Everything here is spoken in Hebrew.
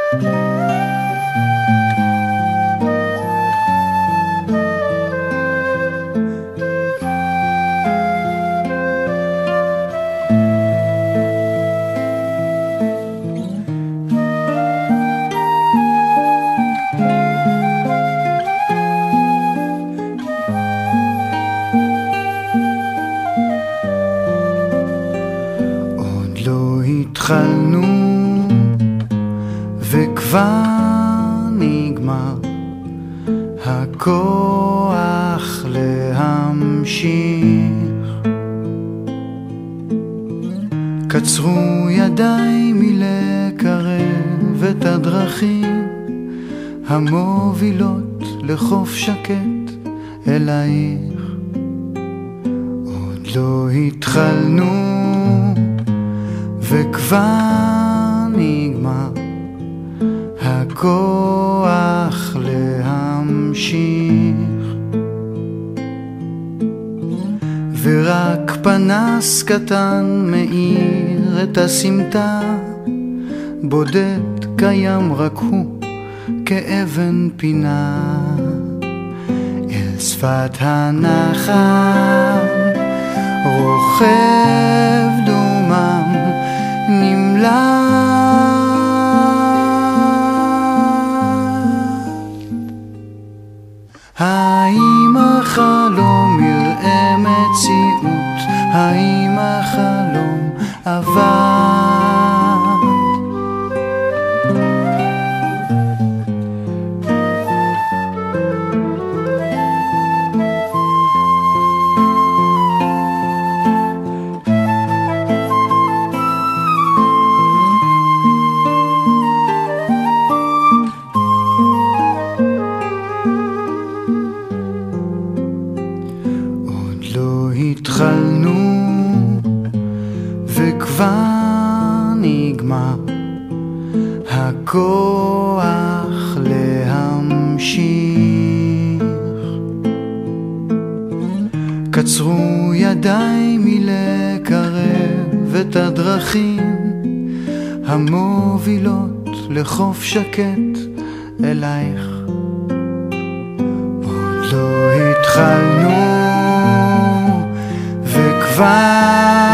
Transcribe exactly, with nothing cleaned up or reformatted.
התחלנו וכבר נגמר הכוח להמשיך. קצרו ידיי מלקרב את הדרכים המובילות לחוף שקט אלייך. עוד לא התחלנו וכבר נגמר הכוח להמשיך. ורק פנס קטן מאיר את הסמטה, בודד קיים רק הוא כאבן פינה. אל שפת הנחל רוכב דומם נמלט. האם החלום יראה מציאות? האם החלום עבר? התחלנו וכבר נגמר הכוח להמשיך. קצרו ידיי מלקרב את הדרכים המובילות לחוף שקט אלייך. עוד לא התחלנו וכבר